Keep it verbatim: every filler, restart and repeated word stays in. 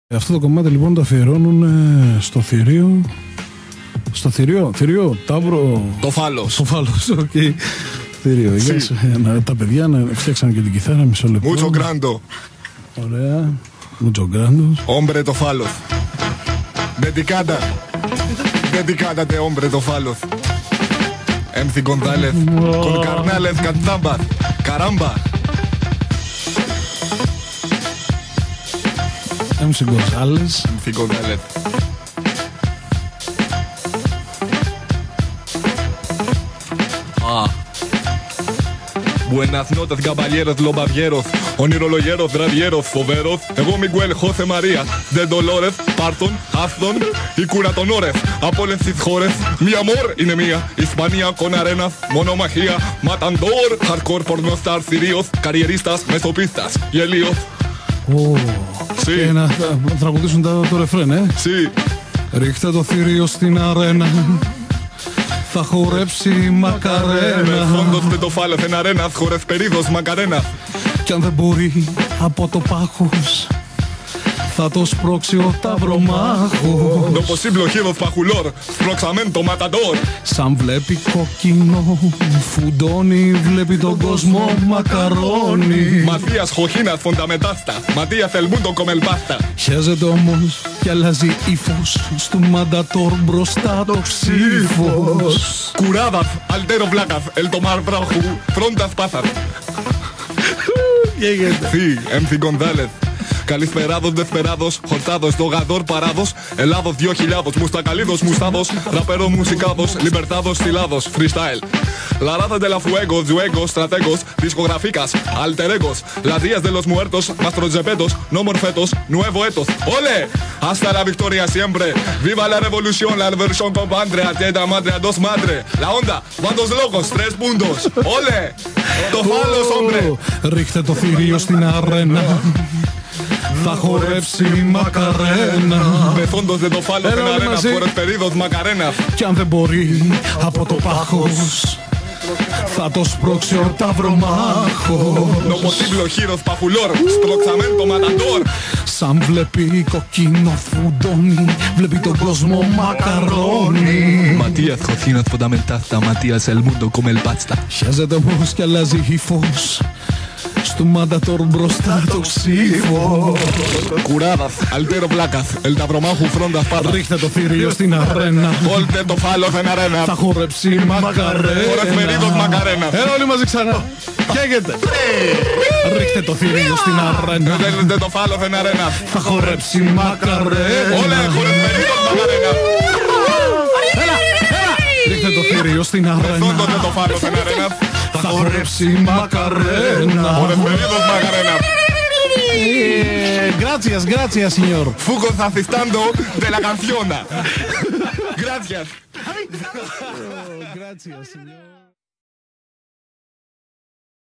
Αυτό το κομμάτι λοιπόν το αφιερώνουν στο θηρίο. Στο θηρίο, θηρίο, τάβρο. Το φάλος. Το φάλος, οκ. Okay. Θηρίο. Γεια σου. Τα παιδιά να φτιάξαν και την κιθάρα, μισό λεπτό. Μούτσο γκράντο. Ωραία. Μούτσο γκράντο. Όμπρε το φάλος. Dedicada. Dedicada de hombre το φάλος. Έμθη Γκοντάλεθ. Con carnales cantambas. Caramba. Έμθη Γκοντάλεθ. Έμθη Γκοντάλεθ. Buenas noches, caballeros, lobavieros, ονειρολογέρος, δραδιέρος, φοβέρος. Εγώ Μιγουέλ Χώσε Μαρία, de Dolores, Πάρτον, Άστον, η κουρατονόρες. Από όλες τις χώρες, mi amor είναι μία. Ισπανία, con arenas, μονομαχία, ματαντόρ, hardcore, pornostar, θηρίος, καριερίστας, μεσοπίστας, γελίος. Και να τραγουδήσουν το ρεφρέν, ε. Ρίχτε το θηρίο στην αρένα. Θα χορέψει Μακαρένα. Φόντος με το φάλος εν αρένας, χωρες περίδος Μακαρένα. Κι αν δεν μπορεί από το πάχος, θα το σπρώξει ο ταυρομάχος. Το possible χείρος παχουλόρ, σπρώξαμεν το ματαντόρ. Σαν βλέπει κοκκινό, φουντώνει, βλέπει τον κόσμο μακαρόνι. Ματίας Χοχίνας φονταμετάστα, Ματίας Ελμούντο κομελπάστα. Χαίζεται όμως κι αλλάζει ύφος, στου μαντατόρ μπροστά το ξύφος. Κουράδας, αλτέρο βλάκας, el tomar braju, frontas pásas. Sí, Έμθη Γκοντάλεθ. Καλησπεράδος, δεσπεράδος, χορτάδος, δογαδόρ παράδος. Ελλάδος δύο χιλιάδος, μουστακαλίδος, μουστάδος. Ραπερό μουσικάδος, λιμπερτάδος, στυλάδος, freestyle. Larada de la fuego, juegos, strategos, discográficas, alter egos. Las días de los muertos, mastros zepetos, no morfetos, nuevo etos. ¡Ole! Hasta la victoria siempre. Viva la revolución, la versión compadre, a teta madre, a dos madre. La onda, bandos locos, tres puntos. ¡Ole! Το φάλος, hombre. Ρίχτε το θηρίο στην αρένα. Θα χορέψει Μακαρένα. Με φόντος δεν το φάλος εν αρένα, χωρες περίδος Μακαρένα. Κι αν δεν μπορεί από το πάχος, θα το σπρώξει ο ταυρομάχος. Το possible χείρος παχουλόρ, σπρώξαμεν το ματαντόρ. Σαν βλέπει κοκκίνο φουντώνει, βλέπει τον κόσμο μακαρόνι. Ματίας Χοχίνας φονταμετάστα, Ματίας Ελμούντο κομελπάστα. Χαίζεται όμως κι αλλάζει ύφος, στου μαντατόρ μπροστά το ξύφος. Κουράδας, αλτέρο βλάκας, el ταυρομάχου φρόντας πάντα. Ρίχτε το θηρίο στην αρένα. Όλτε το φάλος εν αρένα. Θα χορέψει Μακαρένα. Χωρες περίδος Μακαρένα. Έλα όλοι μαζί ξανά. Καίγεται. Ρίχτε το θηρίο στην αρένα. Θέλετε το φάλος εν αρένα. Θα χορέψει Μακαρένα. Όλε, χωρες περίδος Μακαρένα. Έλα, έλα. Ρίχτε το θηρίο στην αρένα. Θέλετε το φάλος εν αρένα. Θα χορέψει Μακαρένα. Χωρες περίδος Μακαρένα. Gracias, gracias, señor. Fugos asistando de la canción. Gracias. Gracias, señor.